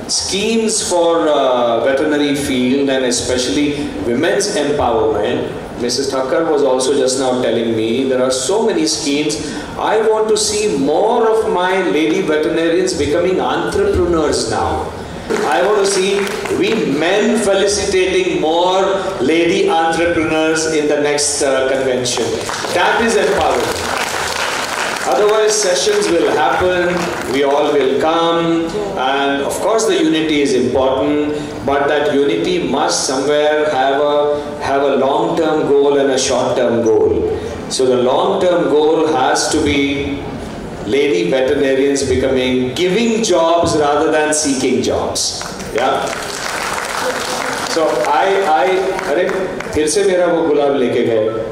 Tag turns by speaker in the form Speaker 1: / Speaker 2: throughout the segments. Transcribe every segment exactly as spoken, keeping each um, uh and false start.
Speaker 1: schemes for uh, veterinary field and especially women's empowerment. Missus Thakkar was also just now telling me there are so many schemes. I want to see more of my lady veterinarians becoming entrepreneurs now. I want to see we men felicitating more lady entrepreneurs in the next uh, convention. That is empowering. Otherwise, sessions will happen, we all will come, and of course the unity is important, but that unity must somewhere have a, have a long-term goal and a short-term goal. So the long-term goal has to be lady veterinarians becoming, giving jobs rather than seeking jobs. Yeah? So I, I, अरे फिर से मेरा वो गुलाब लेके गए.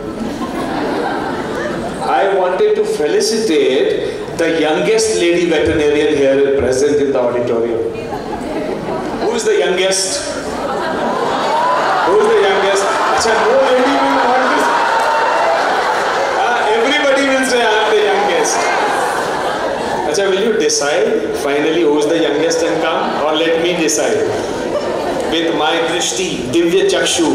Speaker 1: I wanted to felicitate the youngest lady veterinarian here present in the auditorium. Who is the youngest? Who is the youngest? Achha, no lady will want this. Ah, everybody will say I am the youngest. Achha, will you decide finally who is the youngest and come? Or let me decide? With my drishti, Divya Chakshu.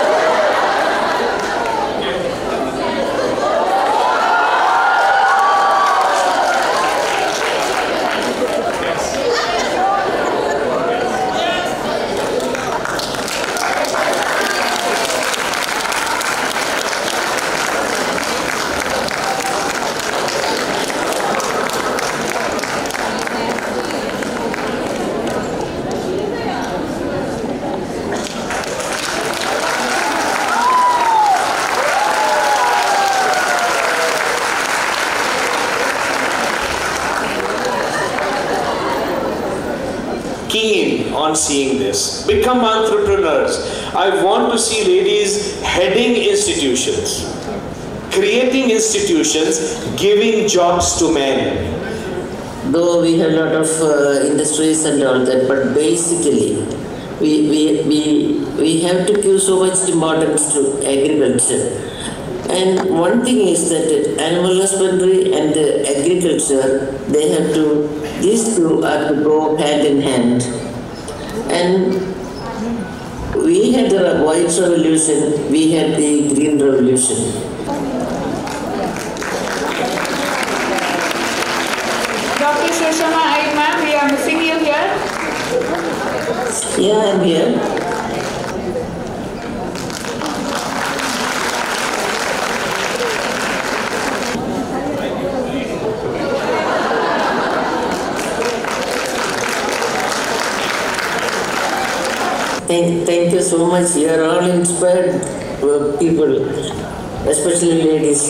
Speaker 1: On seeing this, become entrepreneurs. I want to see ladies heading institutions, creating institutions, giving jobs to men.
Speaker 2: Though we have a lot of uh, industries and all that, but basically we, we, we, we have to give so much importance to agriculture. And one thing is that animal husbandry and uh, agriculture, they have to, these two are to go hand in hand. And we had the white revolution, we had the green revolution.
Speaker 3: Doctor Shoshama Aiyar, ma'am, we are missing you here.
Speaker 2: Yeah, I'm here. Thank, thank you so much. You are all inspired people, especially ladies.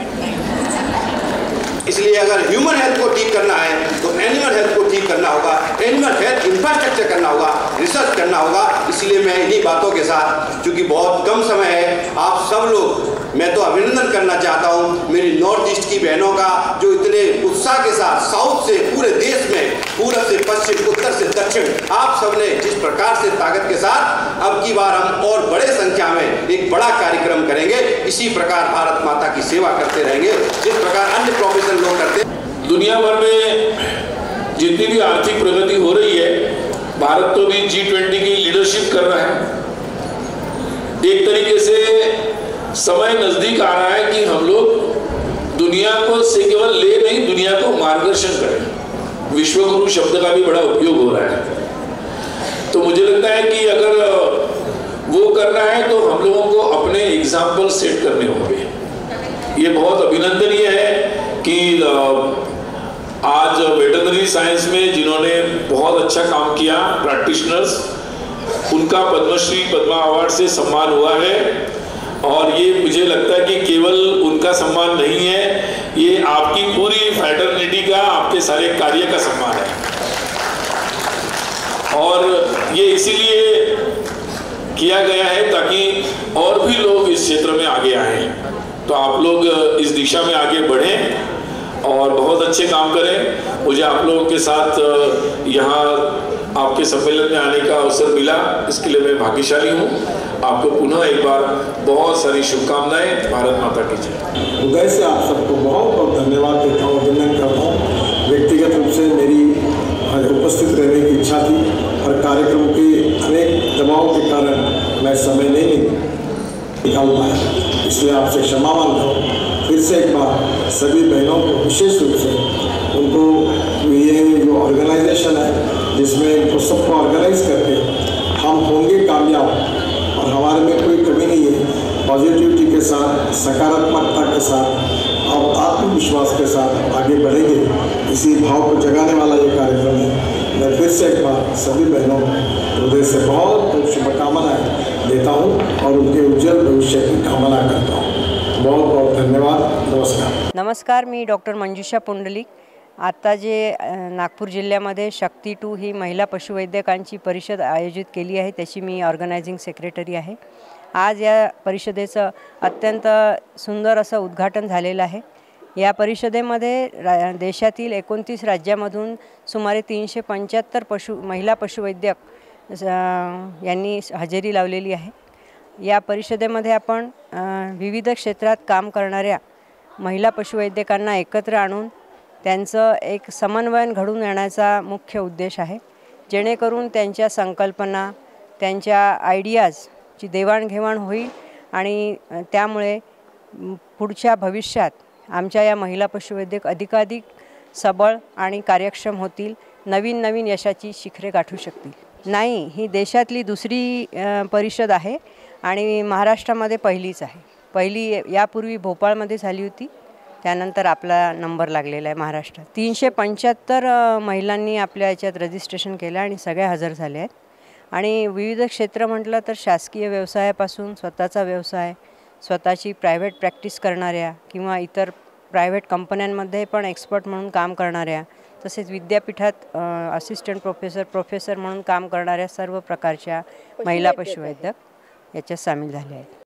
Speaker 4: इसलिए अगर human health को ठीक करना है तो animal health को ठीक करना होगा, एनिमल हेल्थ इंफ्रास्ट्रक्चर करना होगा, रिसर्च करना होगा। इसलिए मैं इन्हीं बातों के साथ, क्योंकि बहुत कम समय है, आप सब लोग, मैं तो अभिनंदन करना चाहता हूँ मेरी नॉर्थ ईस्ट की बहनों का, जो इतने उत्साह के साथ साउथ से पूरे देश में, पूरब से पश्चिम, उत्तर से दक्षिण, आप सबने जिस प्रकार से ताकत के साथ अब की बार हम और बड़े संख्या में एक बड़ा कार्यक्रम करेंगे। इसी प्रकार भारत माता की सेवा करते रहेंगे जिस प्रकार अन्य प्रोफेशनल लोग करते हैं।
Speaker 5: दुनिया भर में जितनी भी आर्थिक प्रगति हो रही है, भारत तो भी जी ट्वेंटी की लीडरशिप कर रहा है। एक तरीके से समय नजदीक आ रहा है कि हम लोग दुनिया को से केवल ले नहीं, दुनिया को मार्गदर्शन करें। विश्वगुरु शब्द का भी बड़ा उपयोग हो रहा है। तो मुझे लगता है कि अगर वो करना है तो हम लोगों को अपने एग्जाम्पल सेट करने होंगे। ये बहुत अभिनंदनीय है कि आज वेटरनरी साइंस में जिन्होंने बहुत अच्छा काम किया, प्रैक्टिशनर्स, उनका पद्मश्री पद्मा अवार्ड से सम्मान हुआ है। और ये मुझे लगता है कि केवल उनका सम्मान नहीं है, ये आपकी पूरी फ्रेटर्निटी का, आपके सारे कार्य का सम्मान है। और ये इसीलिए किया गया है ताकि और भी लोग इस क्षेत्र में आगे आएं। तो आप लोग इस दिशा में आगे बढ़ें और बहुत अच्छे काम करें। मुझे आप लोगों के साथ यहाँ आपके सम्मेलन में आने का अवसर मिला, इसके लिए मैं भाग्यशाली हूँ। आपको पुनः एक बार बहुत सारी शुभकामनाएं। भारत माता की जय।
Speaker 6: हृदय से आप सबको बहुत बहुत धन्यवाद देता हूँ, अभिनंदन करता हूँ। व्यक्तिगत रूप से मेरी उपस्थित रहने की इच्छा थी। शायद समय नहीं निकाल पाए, इसलिए आपसे क्षमा मांगता हूँ। फिर से एक बार सभी बहनों को विशेष रूप से उनको ये जो ऑर्गेनाइजेशन है जिसमें इनको सबको ऑर्गेनाइज करके हम होंगे कामयाब और हमारे में कोई कमी नहीं है। पॉजिटिविटी के साथ, सकारात्मकता के साथ और आत्मविश्वास के साथ आगे बढ़ेंगे, इसी भाव को जगाने वाला ये कार्यक्रम है। मैं फिर से एक बार सभी बहनों को हृदय से बहुत बहुत शुभकामनाएं देता हूँ और उनके उज्जवल भविष्य की कामना करता हूँ। बहुत बहुत धन्यवाद। नमस्कार.
Speaker 7: नमस्कार, मी डॉक्टर मंजुषा पुंडलिक. आता जे नागपूर जिल्ह्यामध्ये शक्ती टू ही महिला पशुवैद्यकांची परिषद आयोजित केली आहे, त्याची मी ऑर्गनायझिंग सेक्रेटरी आहे. आज या परिषदेचं अत्यंत सुंदर असं उद्घाटन झालेलं आहे. या परिषदेमध्ये रा देशातील एकोणतीस राज्यामधून सुमारे तीनशे पंच्याहत्तर पशु महिला पशुवैद्यक यांनी हजेरी लावलेली आहे. या परिषदेमध्ये आपण विविध क्षेत्रात काम करणाऱ्या महिला पशुवैद्यकांना एकत्र आणून त्यांचं एक समन्वयन घडून येण्याचा मुख्य उद्देश आहे, जेणेकरून त्यांच्या संकल्पना, त्यांच्या आयडियाजची देवाणघेवाण होईल आणि त्यामुळे पुढच्या भविष्यात आमच्या या महिला पशुवैद्यक अधिकाधिक सबळ आणि कार्यक्षम होतील, नवीन नवीन यशाची शिखरे गाठू शकतील. नाही, ही देशातली दुसरी परिषद आहे आणि महाराष्ट्रामध्ये पहिलीच आहे. पहिली यापूर्वी भोपाळमध्ये झाली होती, त्यानंतर आपला नंबर लागलेला आहे महाराष्ट्रात. तीनशे पंच्याहत्तर महिलांनी आपल्या याच्यात रजिस्ट्रेशन केलं आणि सगळ्या हजर झाल्या आहेत. आणि विविध क्षेत्र म्हटलं तर शासकीय व्यवसायापासून स्वतःचा व्यवसाय, स्वतःची प्रायव्हेट प्रॅक्टिस करणाऱ्या किंवा इतर प्रायव्हेट कंपन्यांमध्ये पण एक्सपर्ट म्हणून काम करणाऱ्या, तसेच विद्यापीठात असिस्टंट प्रोफेसर प्रोफेसर म्हणून काम करणाऱ्या सर्व प्रकारच्या महिला पशुवैद्यक याच्यात सामील झाल्या आहेत.